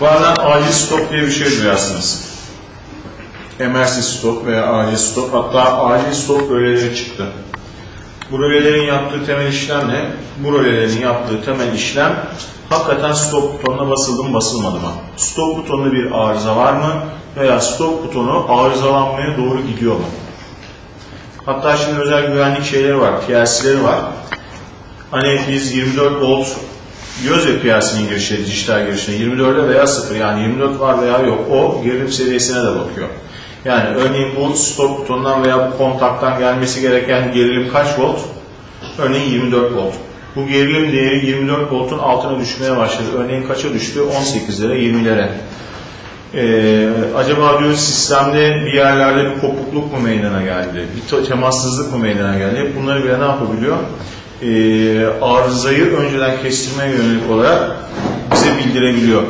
Bazen acil stop diye bir şey duyarsınız. Emergency stop veya acil stop, hatta acil stop röleleri çıktı. Bu rölelerin yaptığı temel işlem ne? Bu rölelerin yaptığı temel işlem hakikaten stop butonuna basıldı mı basılmadı mı? Stop butonunda bir arıza var mı? Veya stop butonu arızalanmaya doğru gidiyor mu? Hatta şimdi özel güvenlik şeyleri var, PLC'leri var. Hani biz 24 volt diyoruz ya PLC'nin girişine, dijital girişine, 24'e veya 0, yani 24 var veya yok, o gerilim seviyesine de bakıyor. Yani örneğin bu stop butonundan veya bu kontaktan gelmesi gereken gerilim kaç volt? Örneğin 24 volt. Bu gerilim değeri 24 voltun altına düşmeye başladı. Örneğin kaça düştü? 18'lere, 20'lere. Acaba diyoruz sistemde bir yerlerde bir kopukluk mu meydana geldi? Bir temassızlık mı meydana geldi? Hep bunları bile ne yapabiliyor? Arızayı önceden kestirmeye yönelik olarak bize bildirebiliyor.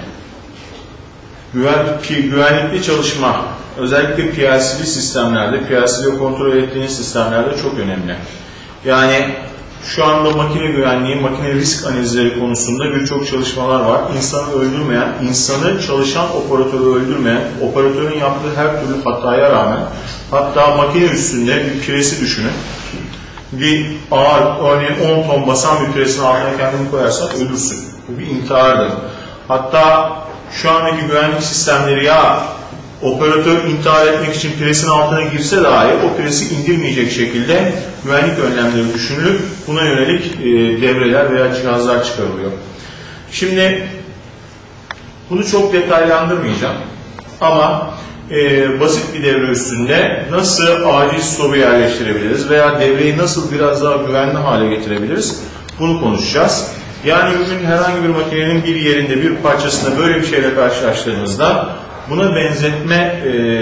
Güvenlikli çalışma, özellikle PLC'li sistemlerde, PLC'li kontrol ettiğiniz sistemlerde çok önemli. Yani şu anda makine güvenliği, makine risk analizleri konusunda birçok çalışmalar var. İnsanı öldürmeyen, insanı çalışan operatörü öldürmeyen, operatörün yaptığı her türlü hataya rağmen, hatta makine üstünde bir piresi düşünün. Bir ağır, örneğin 10 ton basan bir piresin altına kendini koyarsan ölürsün. Bu bir intihardır. Hatta şu andaki güvenlik sistemleri ya operatör intihar etmek için presin altına girse dahi o presi indirmeyecek şekilde güvenlik önlemleri düşünülüp buna yönelik devreler veya cihazlar çıkarılıyor. Şimdi bunu çok detaylandırmayacağım ama basit bir devre üstünde nasıl acil stopu yerleştirebiliriz veya devreyi nasıl biraz daha güvenli hale getirebiliriz bunu konuşacağız. Yani bugün herhangi bir makinenin bir yerinde, bir parçasında böyle bir şeyle karşılaştığınızda buna benzetme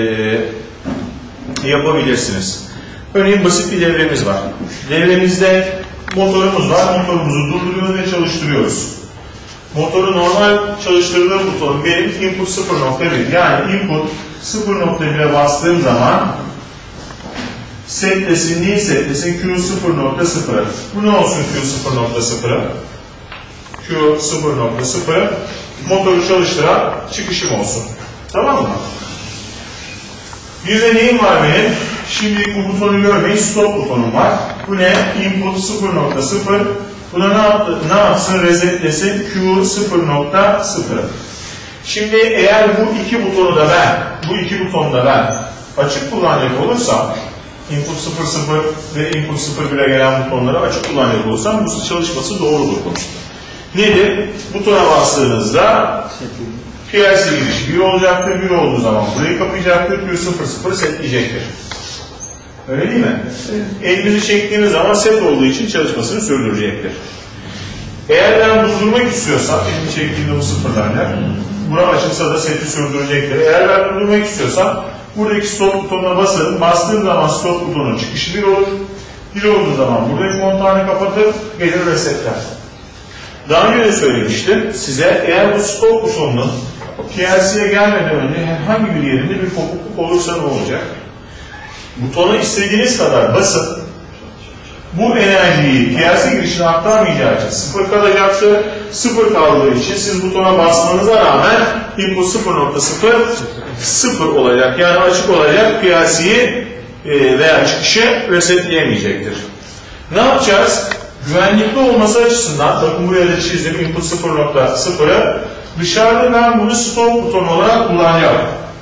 yapabilirsiniz. Örneğin basit bir devremiz var. Devremizde motorumuz var. Motorumuzu durduruyoruz ve çalıştırıyoruz. Motoru normal çalıştırdığım buton benim input 0.1. Yani input 0.1'e bastığım zaman setlesin, neyi setlesin? Q 0.0. Bu ne olsun Q 0.0'ı? Q 0.0 motoru çalıştıran çıkışım olsun. Tamam mı? Bir de neyim var benim? Şimdi bu butonu görmeyin, stop butonum var. Bu ne? Input 0.0. Buna ne yapsın? Resetlesin Q 0.0. Şimdi eğer bu iki butonu da ben açık kullanacak olursam, input 0.0 ve input 0.1'e gelen butonları açık kullanacak olursam bu çalışması doğrudur konuştu. Nedir? Butona bastığınızda PLC girişi 1 olacaktır. 1 olduğu zaman burayı kapayacaktır. Q00 setleyecektir. Öyle değil mi? Elimizi çektiğimiz zaman set olduğu için çalışmasını sürdürecektir. Eğer ben durdurmak istiyorsam, elimi çektiğimde bu sıfırlarlar, bura açılsa da seti sürdürecektir. Eğer ben durdurmak istiyorsam, buradaki stop butonuna basarım. Bastığım zaman stop butonun çıkışı 1 olur. 1 olduğu zaman buradaki kontağını kapatır, gelir resetler. Daha önce de söylemiştim size, eğer bu stop butonunun PLC'ye gelmeden önce herhangi bir yerinde bir kopukluk olursa ne olacak? Butona istediğiniz kadar basın, bu enerjiyi PLC girişine aktarmayacağı için sıfır kalacaktır. Sıfır kaldığı için siz butona basmanıza rağmen input 0.0 sıfır olacak. Yani açık olacak, PLC'yi veya çıkışı resetleyemeyecektir. Ne yapacağız? Güvenlikli olması açısından, bakın buraya da çizdim input 0.0'ı, dışarıda ben bunu stop butonu olarak kullanacağım.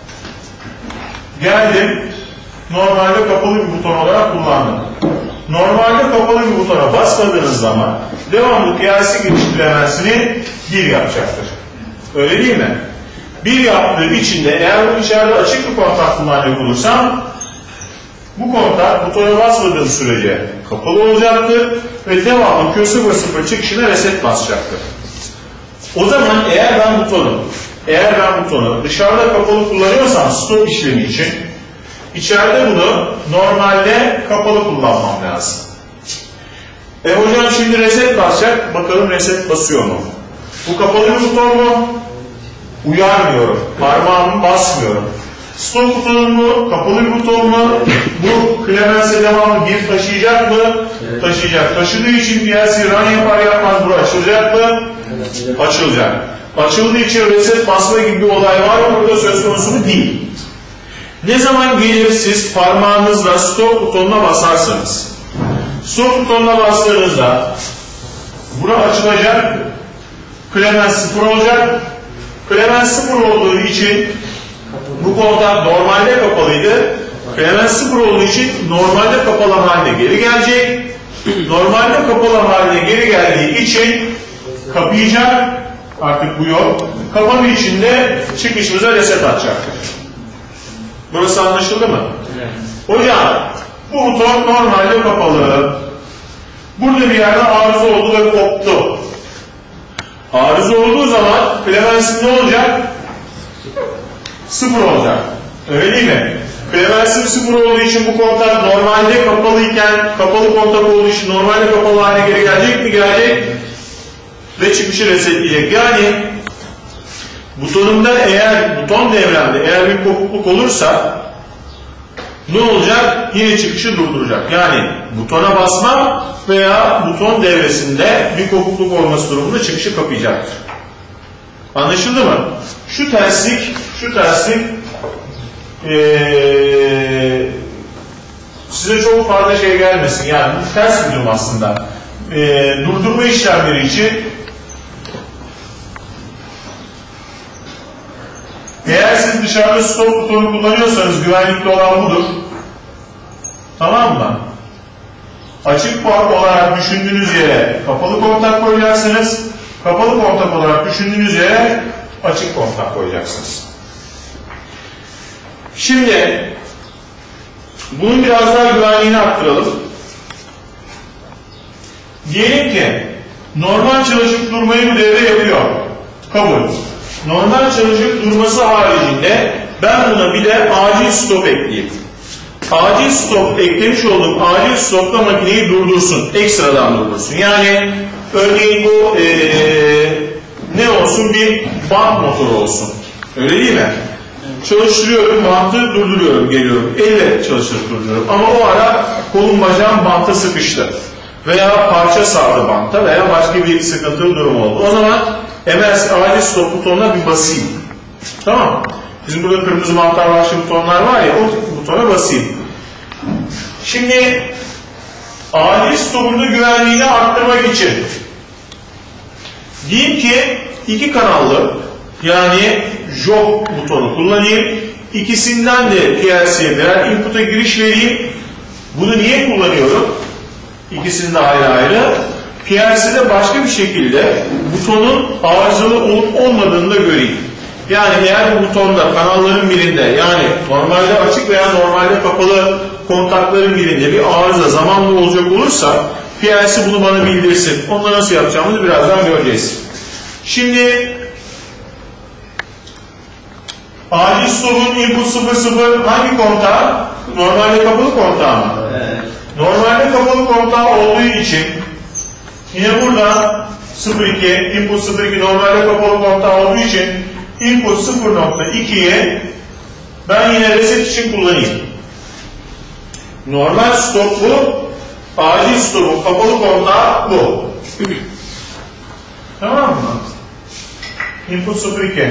Geldim, normalde kapalı bir buton olarak kullandım. Normalde kapalı bir butona basmadığınız zaman devamlı PLC giriş bilemezsini 1 yapacaktır. Öyle değil mi? 1 yaptığı içinde eğer bu içeride açık bir kontak kullanacak olursam bu kontak butona basmadığım sürece kapalı olacaktır ve devamlı Q00 çıkışına reset basacaktır. O zaman eğer ben butonu dışarıda kapalı kullanıyorsam stop işlemi için içeride bunu normalde kapalı kullanmam lazım. Hocam şimdi reset basacak. Bakalım reset basıyor mu? Bu kapalı bir buton mu? Uyarmıyorum. Parmağımı basmıyorum. Stop butonu mu? Kapalı bir buton mu? Bu Clemens'e devamlı bir taşıyacak mı? Evet. Taşıyacak. Taşıdığı için PLC run yapar yapmaz bu açılacak mı? Evet. Açılacak. açıldığı için reset basma gibi bir olay var mı? Burada söz konusu mu? Değil. Ne zaman gelir siz parmağınızla stop butonuna basarsanız, stop butonuna bastığınızda bura açılacak, klemens 0 olacak. Klemens 0 olduğu için bu kontak normalde kapalıydı. Klemens 0 olduğu için normalde kapalı haline geri gelecek. Normalde kapalı haline geri geldiği için kapayacak. Artık bu yol. Kapandığı için de çıkışımıza reset atacaktır. Burası anlaşıldı mı? Evet. Hocam bu buton normalde kapalı. Burada bir yerde arıza oldu ve koptu. Arıza olduğu zaman klemensin ne olacak? 0 olacak. Öyle değil mi? Klemensin 0 olduğu için bu kontak normalde kapalıyken, kapalı kontak olduğu için normalde kapalı haline geri gelecek mi? Gelecek. Ve çıkışı resetleyecek. Yani butonumda eğer, buton devremde eğer bir kopukluk olursa ne olacak? Yine çıkışı durduracak. Yani butona basmam veya buton devresinde bir kopukluk olması durumunda çıkışı kapayacaktır. Anlaşıldı mı? Şu terslik size çok fazla şey gelmesin. Yani bu ters bir durum aslında. Durdurma işlemleri için eğer siz dışarıda stop butonu kullanıyorsanız güvenlikli olan budur. Tamam mı? Açık port olarak düşündüğünüz yere kapalı kontak koyacaksınız. Kapalı kontak olarak düşündüğünüz yere açık kontak koyacaksınız. Şimdi bunun biraz daha güvenliğini arttıralım. Diyelim ki normal çalışıp durmayı bu devre yapıyor. Kabul. Normal çalışıp durması haricinde ben buna bir de acil stop ekleyeyim. Acil stop eklemiş olduğum acil stopla makineyi durdursun. Ekstradan durdursun. Yani örneğin bu ne olsun? Bir bant motoru olsun. Öyle değil mi? Çalıştırıyorum, bantı durduruyorum, geliyorum. Elle çalıştırıp durduruyorum. Ama o ara kolum bacağım banta sıkıştı. Veya parça sardı banta veya başka bir sıkıntılı durum oldu. O zaman emergency acil stop butonuna bir basayım. Tamam mı? Bizim burada kırmızı mantar başlı butonlar var ya, o butona basayım. Şimdi acil stopun da güvenliğini arttırmak için diyeyim ki 2 kanallı yani jog butonu kullanayım. İkisinden de PLC'ye birer input'a giriş vereyim. Bunu niye kullanıyorum? İkisini de ayrı ayrı. PLC'de başka bir şekilde butonun arızalı olup olmadığını da göreyim. Yani eğer bu butonda kanalların birinde yani normalde açık veya normalde kapalı kontakların birinde bir arıza zamanla olacak olursa PLC bunu bana bildirsin. Onu nasıl yapacağımızı birazdan göreceğiz. Şimdi acil stopun input 00 hangi kontağı? Normalde kapalı kontağı mı? Evet. Normalde kapalı kontağı olduğu için yine burada 02 input 02 normalde kapalı kontağı olduğu için input 0.2'ye ben yine reset için kullanayım. Normal stop bu, acil stopun kapalı kontağı bu. Tamam mı? Input 02.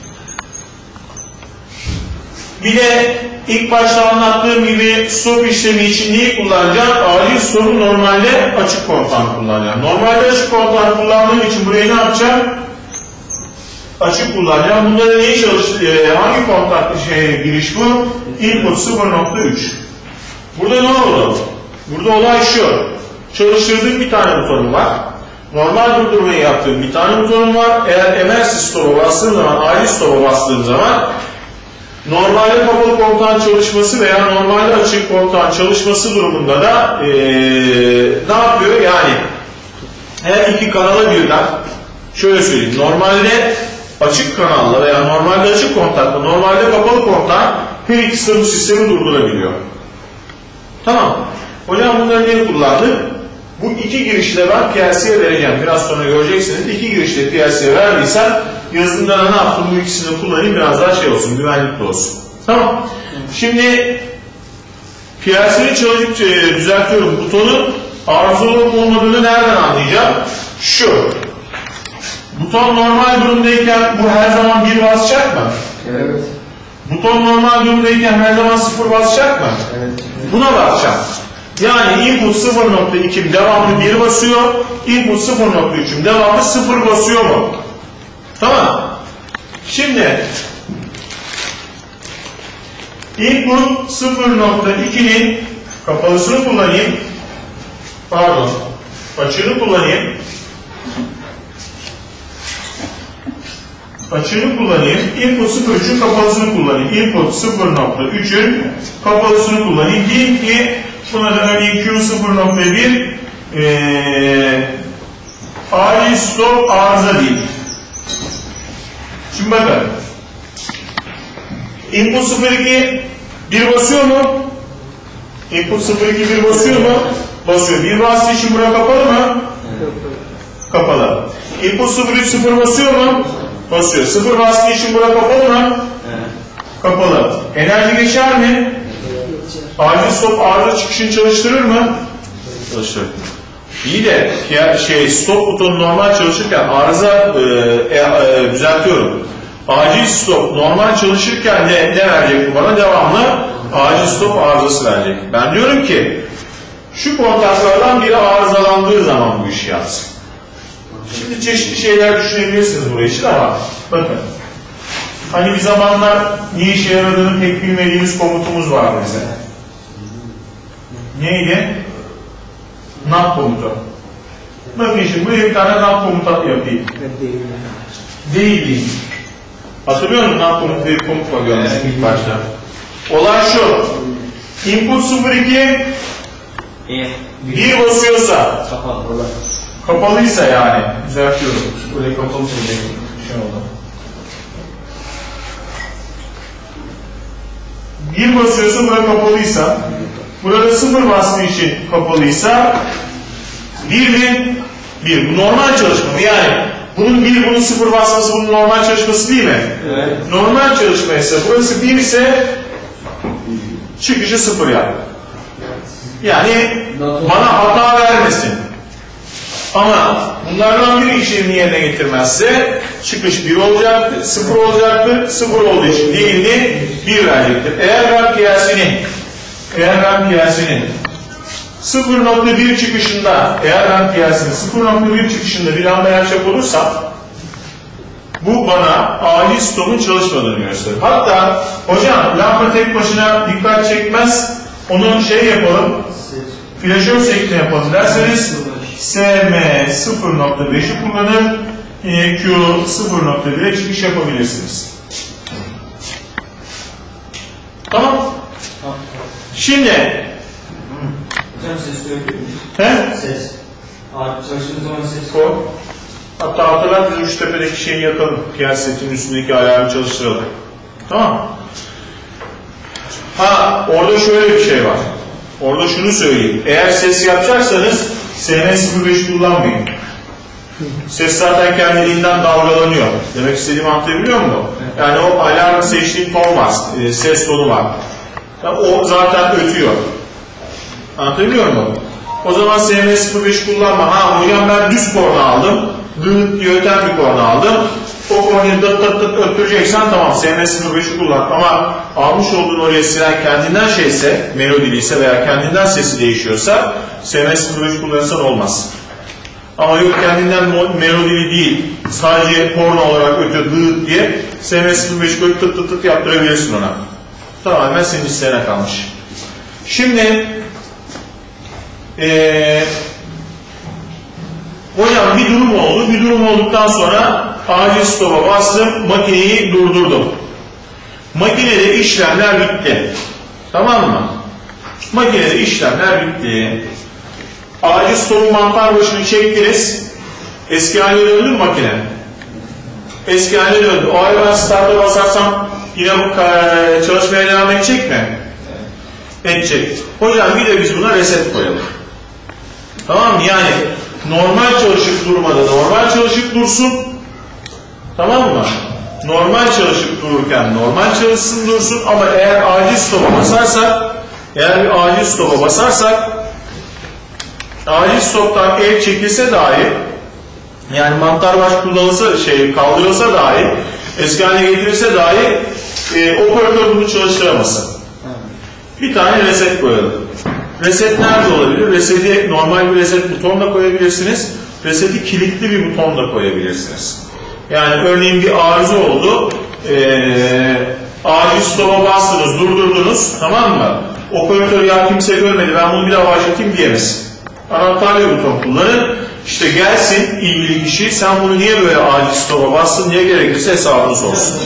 Bir de ilk başta anlattığım gibi stop işlemi için neyi kullanacağım? Acil stopu normalde açık kontağı kullanacağım. Normalde açık kontağı kullandığım için burayı ne yapacağım? Açık kullanacağım. Bunda da neyi hangi kontak giriş bu? Input 0.3. Burada ne oldu? Burada olay şu. Çalıştırdığım bir tane butonum var. Normal durdurmayı yaptığım bir tane butonum var. Eğer emergency stop'a bastığım zaman, acil stop'a bastığım zaman normalde kapalı kontağın çalışması veya normalde açık kontağın çalışması durumunda da ne yapıyor? Yani her iki kanala birden şöyle söyleyeyim. Normalde açık kanalla veya normalde açık kontakla normalde kapalı kontağın her ikisi de bu sistemi durdurabiliyor. Tamam. Hocam bunları niye kullandık? Bu iki girişle ben PLC'ye vereceğim. Biraz sonra göreceksiniz. İki girişle PLC'ye verdiysem yazılımda ne yaptım? Bu ikisini kullanayım. Biraz daha şey olsun. Güvenlikli olsun. Tamam. Şimdi PLC'yi çalışıp düzeltiyorum. Butonun arızalı olup olmadığını nereden anlayacağım? Şu. Buton normal durumdayken bu her zaman 1 basacak mı? Evet. Buton normal durumdayken her zaman 0 basacak mı? Evet. Buna basacağım. Yani input 0.2'm devamlı 1 basıyor, input 0.3'üm devamlı 0 basıyor mu? Tamam. Şimdi input 0.2'nin kapalısını kullanayım. Pardon. Açığını kullanayım. Açığını kullanayım. Input 0.3'ün kapalısını kullanayım. Input 0.3'ün kapalısını kullanayım. Diyeyim ki buna da örneğin Q 0.1 acil stop arıza değil. Şimdi bakın. Input 0.2 1 basıyor mu? Input 0.2 1 basıyor mu? Basıyor. 1 bastığı için buraya kapalı mı? Kapalı. Input 0.3 0 basıyor mu? Basıyor. 0 bastığı için buraya kapalı mı? Kapalı. Enerji geçer mi? Acil stop arıza çıkışını çalıştırır mı? Çalıştırır. İyi de stop butonu normal çalışırken arıza düzeltiyorum. Acil stop normal çalışırken ne verecek bu bana? Devamlı acil stop arızası verecek. Ben diyorum ki şu kontaklardan biri arızalandığı zaman bu işi yapsın. Şimdi çeşitli şeyler düşünebilirsiniz buraya için ama bakın. Hani bir zamanlar ne işe yaradığını pek bilmediğimiz komutumuz vardı bize. Neydi? NAP komutu. Bakın şimdi buraya bir tane NAP komutu yapayım. Değil. Hatırlıyor musun? NAP komutu bir komut var görmüştüm ilk başta. Olay şu. Input 0.2 1 basıyorsa kapalıysa yani düzeltiyorum. Buraya kapalı bir şey oldu. 1 basıyorsa buraya kapalıysa, burada 0 bastığı için kapalıysa 1'in 1. Bu normal çalışma mı? Yani bunun 1, bunun 0 basması bunun normal çalışması değil mi? Evet. Normal çalışma ise burası 1 ise çıkışı 0 yap. Yani bana hata vermesin. Ama bunlardan biri işlemini yerine getirmezse çıkış 1 olacaktır, 0 olacaktır, 0 olduğu için diğerini 1 verecektir. Eğer ben piyasinin 0.1 çıkışında, eğer ben piyasinin 0.1 çıkışında bir amperaj çap olursam bu bana acil stopun çalışmadığını gösterir. Hatta hocam lamba tek başına dikkat çekmez, onu yapalım, flaşör şeklinde yapalım derseniz SM 0.5'i kullanır, Q 0.1'e çıkış yapabilirsiniz. Tamam. Şimdi hocam ses görebilir miyiz? He? Ses. Çalıştığımız zaman ses. Koy. Hatta hatırlar biz Üçtepe'deki şeyi yakalım. Piyasetin üstündeki ayarını çalıştıralım. Tamam. Orada şöyle bir şey var. Orada şunu söyleyeyim. Eğer ses yapacaksanız SM05 kullanmayın. Ses zaten kendiliğinden dalgalanıyor. Demek istediğimi anlatabiliyor musun? Yani o alarm seçtiğin ton var. Ses tonu var. Yani o zaten ötüyor. Anlatabiliyor muyum? O zaman SM05 kullanma. Hocam ben düz korna aldım. Dıt diye öten bir korna aldım. O kornayı dıt dıt dıt öttüreceksen tamam SM05'i kullan. Ama almış olduğun oraya siren kendinden şeyse, melodiliyse veya kendinden sesi değişiyorsa SM05 kullanırsan olmaz. Ama yok kendinden melodili değil, sadece korna olarak ötüyor dıt diye SM05 koyup tıt tıt tıt yaptırabilirsin ona. Tamamen senin isteğine kalmış. Şimdi hocam bir durum oldu. Bir durum olduktan sonra acil stop'a bastım. Makineyi durdurdum. Makinede işlemler bitti. Tamam mı? Makinede işlemler bitti. Acil stop'un mantar başını çektiniz. Eski haline döndü mü makine? Eski haline döndü. O ay ben start'a basarsam yine bu çalışmaya devam edecek mi? Edecek. Hocam bir de biz buna reset koyalım. Tamam mı? Yani normal çalışıp durmada normal çalışıp dursun. Tamam mı? Normal çalışıp dururken normal çalışsın dursun ama eğer acil stop'a basarsak acil stop'tan el çekilse dahi Yani mantar baş kullanılsa, kaldırılsa dahi, eski haline getirilse dahi operatör bunu çalıştıramasın. Bir tane reset koyalım. Reset nerede olabilir? Reseti normal bir reset butonla koyabilirsiniz. Reseti kilitli bir butonla koyabilirsiniz. Yani örneğin bir arıza oldu. Acil stop'a bastınız, durdurdunuz, tamam mı? Operatör ya kimse görmedi, ben bunu bir daha başlatayım diyemez. Anahtarlı buton kullanın. İşte gelsin ilgili kişi, sen bunu niye böyle acil stop'a bastın, niye gerekirse hesabını sorsun.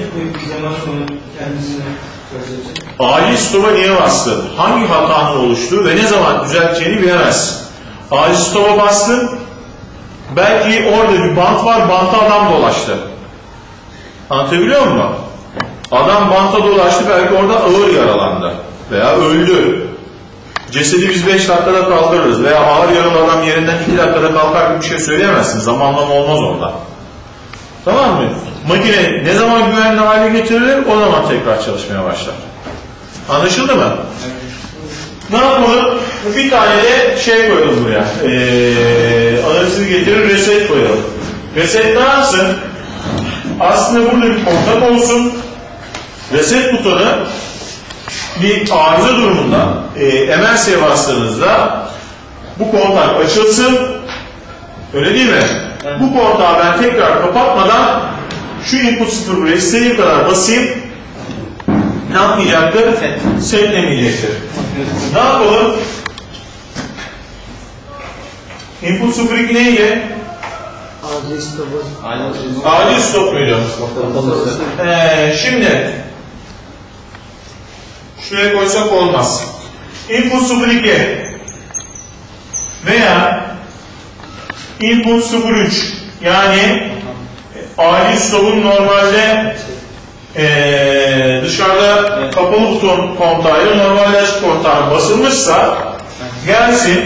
Acil stop'a niye bastın? Hangi hatanın oluştuğu ve ne zaman düzelteceğini bilemezsin. Acil stop'a bastın, belki orada bir bant var, banta adam dolaştı. Anlatabiliyor muyum? Adam banta dolaştı, belki orada ağır yaralandı veya öldü. Cesedi biz 5 dakikada kaldırırız veya ağır yaralı adam yerinden 2 dakikada kalkar gibi bir şey söyleyemezsin. Zamanlama olmaz orada. Tamam mı? Makine ne zaman güvenli hale getirilir, o zaman tekrar çalışmaya başlar. Anlaşıldı mı? Ne yapalım? Bir tane de koyalım buraya. Analizi getirir, reset koyalım. Reset ne yapsın? Aslında burada bir kontak olsun. Reset butonu bir arıza durumunda MRC'ye bastığınızda bu kontak açılsın. Öyle değil mi? Evet. Bu kontağı ben tekrar kapatmadan şu input 0 buraya istediğim kadar basayım. Ne yapmayacaktır? Setlemeyecektir. Ne yapalım? Input 02 neydi? Acil stop. Acil stop muydu? Şimdi şuraya koysak olmaz. Input 02 veya input 03 yani acil stop'un normalde dışarıda kapalı buton kontağıyla normalde açık kontağı basılmışsa gelsin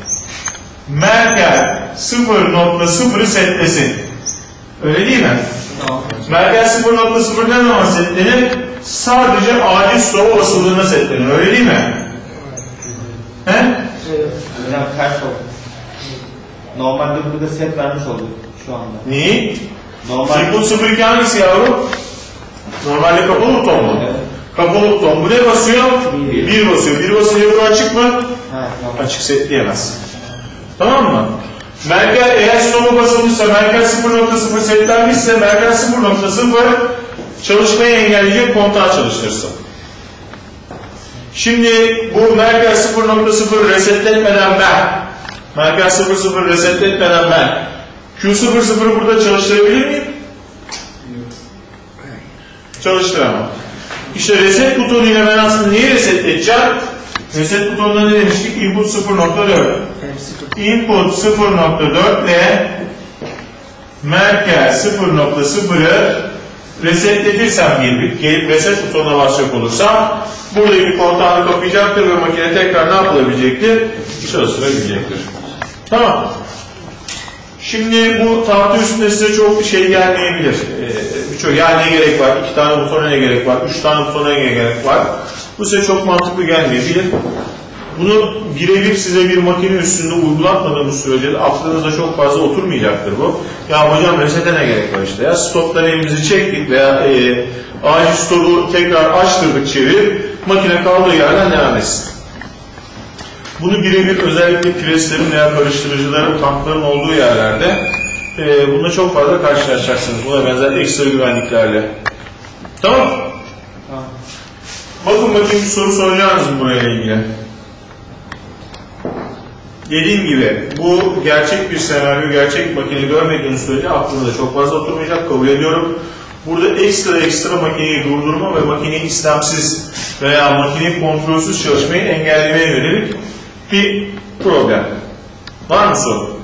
Merkel 0.0'ı setlesin. Öyle değil mi? Tamam. Merkel 0.0 ne zaman setlenir? Sadece acil stop'a basıldığında setlenir. Öyle değil mi? He? Hocam ters oldu. Normalde burada set vermiş olduk şu anda. Neyi? Normal. Input 02 hangisi yavrum? Normalde kapalı buton mu? Evet. Kapalı buton. Bu ne basıyor? 1 basıyor. 1 basınca bu açık mı? Evet, tamam. Açık setleyemez. Tamam mı? Merkel eğer stop'a basılmışsa, Merkel 0.0 setlenmişse, Merkel 0.0 çalışmayı engelleyecek kontağı çalıştırsın. Şimdi bu Merkel 0.0 resetletmeden Merkel 0.0 resetletmeden Q00'ı burada çalıştırabilir miyim? Çalıştıramam. İşte reset butonuyla ben aslında niye resetleteceğim? Reset butonunda ne demiştik? Input 0.4. Input 0.4 ile Merkel 0.0'ı resetletirsem gelip reset butonuna basacak olursam buradaki kontağını kapayacaktır ve makine tekrar ne yapılabilecektir? Çalıştırabilecektir. Tamam. Şimdi bu tahta üstünde size çok gelmeyebilir. Birçok ya ne gerek var? 2 tane butona ne gerek var? 3 tane butona ne gerek var? Bu size çok mantıklı gelmeyebilir. Bunu birebir size bir makine üstünde uygulatmadığımız sürece aklınızda çok fazla oturmayacaktır bu. Ya hocam resete ne gerek var işte ya? Stoptan elimizi çektik veya acil stopu tekrar açtırdık çevirip makine kaldığı yerden devam etsin. Bunu birebir özellikle preslerin veya karıştırıcıların, tankların olduğu yerlerde bununla çok fazla karşılaşacaksınız. Buna benzer ekstra güvenliklerle. Tamam. Bakın bakayım bir soru soracağınız mı buraya ilgili? Dediğim gibi bu gerçek bir senaryo, gerçek makine görmediğiniz sürece aklınıza çok fazla oturmayacak, kabul ediyorum. Burada ekstra makineyi durdurma ve makineyi istemsiz veya makineyi kontrolsüz çalışmayı engellemeye yönelik bir problem. Var mı soru?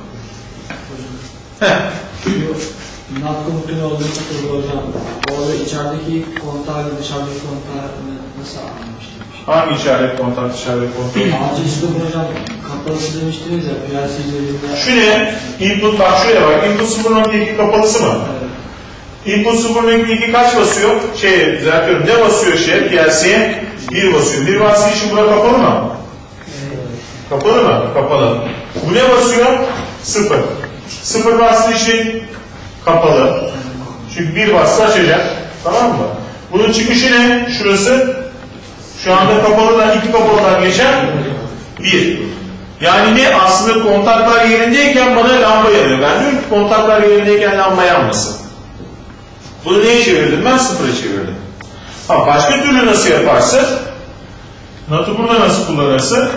NAT komutunu olduğunu takıldı hocam. Orada içerideki kontağı ile dışarıdaki kontağı nasıl anlamıştım? Hangi işaret kontak, dışarıdaki kontak? Acil stop hocam kapalısı demiştiniz ya. PLC üzerinde. Şu ne? Input bak şuraya bak. Input 0.2 kapalısı mı? Evet. Input 0.2 kaç basıyor? Düzeltiyorum. Ne basıyor PLC'ye? 1 basıyor. 1 bastığı için bura kapalı mı? Evet. Kapalı mı? Kapalı. Bu ne basıyor? 0. Sıfır bastığı için kapalı. Çünkü bir bastı açacak. Tamam mı? Bunun çıkışı ne? Şurası. Şu anda kapalıdan, iki kapalıdan geçen bir. Yani ne? Aslında kontaklar yerindeyken bana lamba yanıyor. Ben diyorum ki kontaklar yerindeyken lamba yanmasın. Bunu neye çevirdim? Ben sıfıra çevirdim. Ha, başka türlü nasıl yaparsın? Not'u burada nasıl kullanırsın?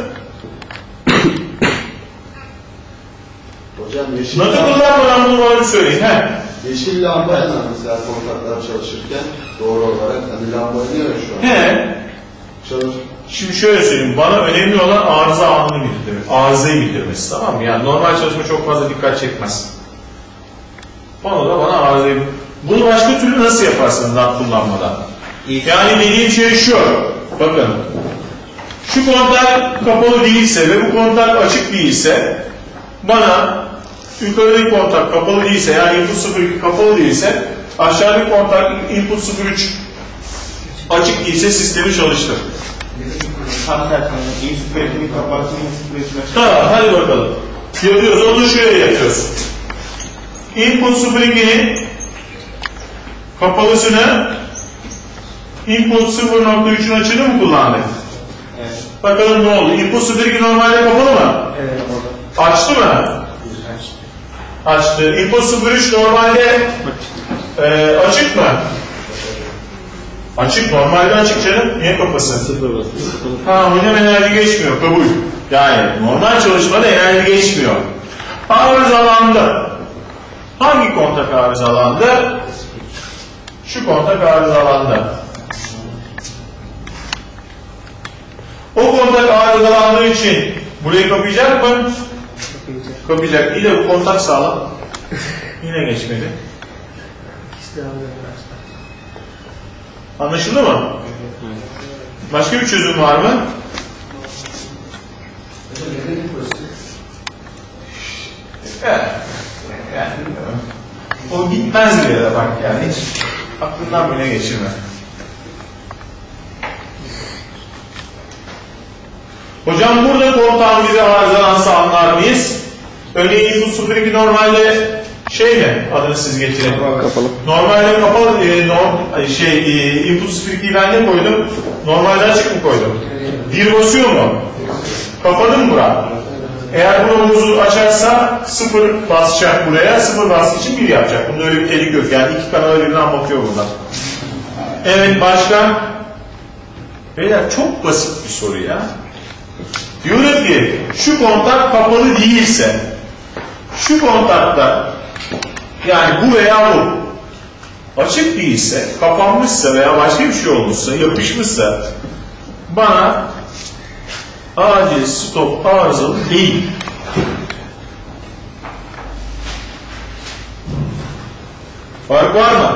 Hocam yeşil Not'u lamba, kullanmadan bunu bana söyleyin. He. yeşil lambayla mesela kontaklar çalışırken doğru olarak hani lamba yanıyor ya şu an. He. Çalış. Şimdi şöyle söyleyeyim, bana önemli olan arıza anını bildirmek, arızayı bildirmesi, tamam mı? Yani normal çalışma çok fazla dikkat çekmez. Onu da bana arızayı. Bunu başka türlü nasıl yaparsın NAT kullanmadan? Yani dediğim şey şu, bakın, şu kontak kapalı değilse ve bu kontak açık değilse, bana yukarıdaki kontak kapalı değilse, yani input 02 kapalı değilse, aşağıdaki kontak input 03 açık değilse sistemi çalıştır. Tam tersine. İyi süperitini kapatsın, iyi süperitini açık. Tamam, hadi bakalım. Yapıyoruz, onu şöyle yapıyoruz. Input 02'nin kapalısını input 0.3'ün açığını mı kullandık? Evet. Bakalım ne oldu? Input 02 normalde kapalı mı? Evet, orada. Açtı mı? Açtı. Input 03 normalde açık mı? Açık, normalde açık canım. Niye kapasın? Ha, yine enerji geçmiyor, kabul. Yani normal çalışmada enerji geçmiyor. Arızalandı. Hangi kontak arızalandı? Şu kontak arızalandı. O kontak arızalandığı için burayı kapayacak mı? Kapayacak. İyi de bu kontak sağlam. Yine geçmedi. Anlaşıldı mı? Başka bir çözüm var mı? Yani, o gitmez bile de bak yani hiç aklından bile geçirme. Hocam burada kontağın bize arızalansa anlar mıyız? Örneğin input 02 normalde şey mi? Adını siz getirin. Kapalı. Normalde kapalı, input 02'yi ben ne koydum? Normalde açık mı koydum? Bir basıyor mu? Kapalı mı bura? Eğer bunu omuzu açarsa sıfır basacak buraya, sıfır bastığı için bir yapacak. Bunda öyle bir tehlike yok. Yani iki kanala birden bakıyor burada. Evet, başka? Beyler çok basit bir soru ya. Diyorum ki şu kontak kapalı değilse, şu kontakta yani bu veya bu açık değilse, kapanmışsa veya başka bir şey olmuşsa, yapışmışsa bana acil stop arızalı değil. Fark var mı?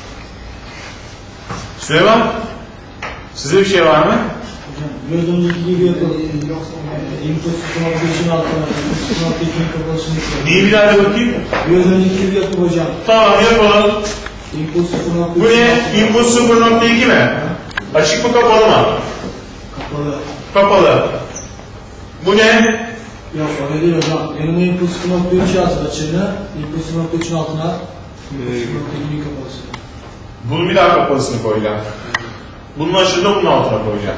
Süleyman, size bir şey var mı? Biraz önceki gibi yapalım. Input 0.3'ün altına, input 0.2'nin kapalısını yapalım. Neyi bir daha da bakayım? Biraz önceki gibi yapalım hocam. Tamam, yapalım. Input 0.3'ün Bu ne? Input 0.2 mi? Açık mı kapalı mı? kapalı. Kapalı. Bu ne? Yok öyle değil hocam. Yanına input 0.3 yazdı açığını. Input 0.3'ün altına input 0.2'nin kapalısını. Bunun bir daha kapalısını koyacağım. Bunun açığını bunun altına koyacağım.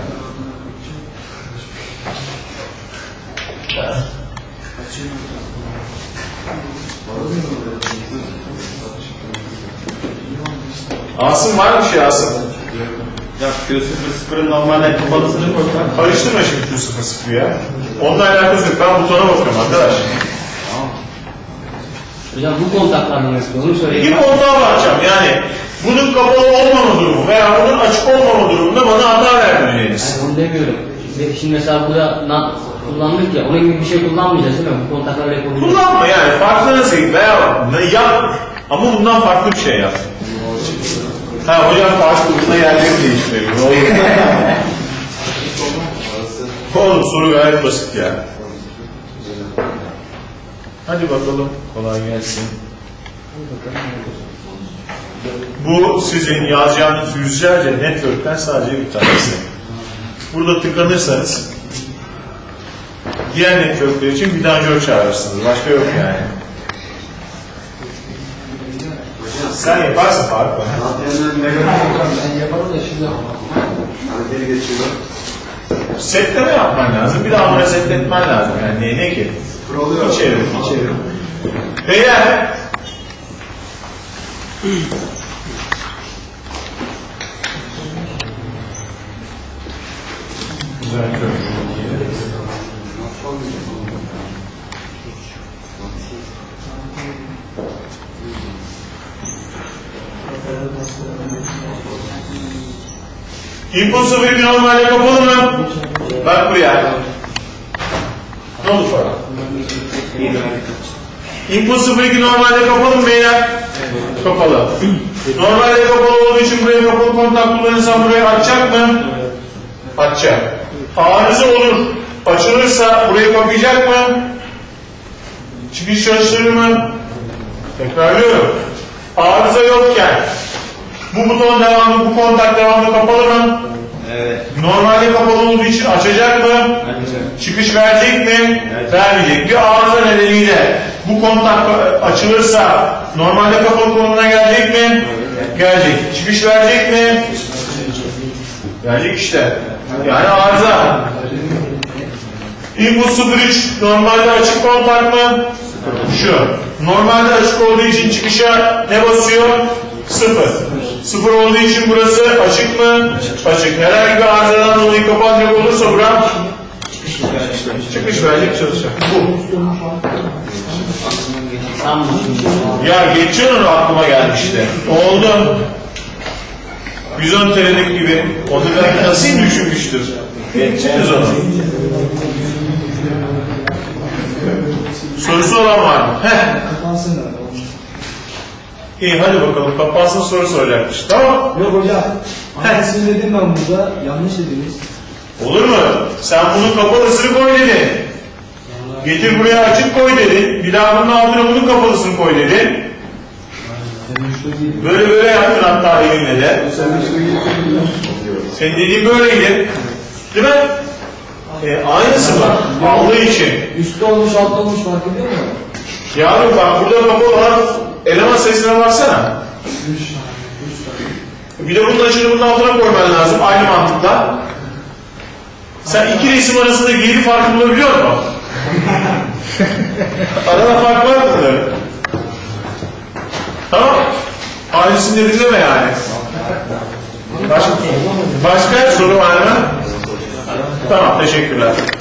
Asım var mı şey Asım? Ya Q00'ın normalde kapalısını koysak. Karıştırma şimdi Q00 ya. Onunla alakası yok. Ben butona bakıyorum arkadaş. Hocam bu kontaklar nasıl? Onu İki söyleyeyim. kontağa bakacağım. Yani bunun kapalı olmama durumu veya bunun açık olmama durumunda bana hata vermeyeceğiniz. Yani onu demiyorum. Şimdi mesela burada NAT kullandık ya, onun gibi bir şey kullanmayacağız değil mi? Bu kontaklarla yapabiliriz. Kullanma yani. Farklı nasıl veya yap ama bundan farklı bir şey yap. Ha hocam farklı bunda yerleri değiştiriyor. Ne olur. Oğlum soru gayet basit ya. Hadi bakalım. Kolay gelsin. Bu sizin yazacağınız yüzlerce network'ten sadece bir tanesi. Burada tıkanırsanız diğer network'ler için vidanjör çağırırsınız. Başka yok yani. Sen yaparsın Faruk. Antenin negatif Ben yaparım da şimdi hani geri geçiyor. Setleme yapman lazım. Bir daha bunu setletmen lazım. Yani ne ki? Sıfır oluyor. İçeri. Beyler. Güzel İnput 0 normalde kapalı mı? Bak buraya. Ne oldu Faruk? İnput 02 normalde kapalı mı beyler? Kapalı. Normalde kapalı olduğu için buraya kapalı kontak kullanırsan burayı açacak mı? Açacak. Arıza olur. Açılırsa burayı kapayacak mı? Çıkış çalıştırır mı? Tekrarlıyorum. Arıza yokken bu buton devamlı, bu kontak devamlı kapalı mı? Evet. Normalde kapalı olduğu için açacak mı? Açacak. Çıkış verecek mi? Evet. Vermeyecek. Bir arıza nedeniyle bu kontak açılırsa normalde kapalı konumuna gelecek mi? Gelecek. Çıkış verecek mi? Verecek işte. Yani arıza. İnput 03 normalde açık kontak mı? Şu. Normalde açık olduğu için çıkışa ne basıyor? 0. 0 olduğu için burası açık mı? Açık. Herhangi bir arızadan dolayı kapanacak olursa bura çıkış verecek, çalışacak. Bu. Tamam. Ya geçiyor onu, aklıma geldi işte. Oldu. 110 TL'lik gibi. Onu ben nasıl düşünmüştür? Geçeceğiz onu. Sorusu olan var mı? Heh. kapansın da. İyi hadi bakalım. Kapansın, soru soracakmış. Tamam. Yok hocam. Aynısını dedim ben burada. Yanlış dediniz. Olur mu? Sen bunun kapalısını koy dedin. Getir buraya açık koy dedin. Bir daha bunun altına bunun kapalısını koy dedin. Böyle böyle yaptın hatta elinle de. Senin dediğin böyleydi. Değil mi? Aynısı var. Aldığı için. Üstte olmuş, altta olmuş fark ediyor mu? Yavrum bak burada kapalı olan eleman sayısına baksana. Bir de bunun açını bunun altına koyman lazım. Aynı mantıkla. Sen iki resim arasında geri farkı bulabiliyor musun? Arada fark var mı? Tamam. Aynısını dedin deme yani. Başka soru var mı? Tamam, teşekkürler.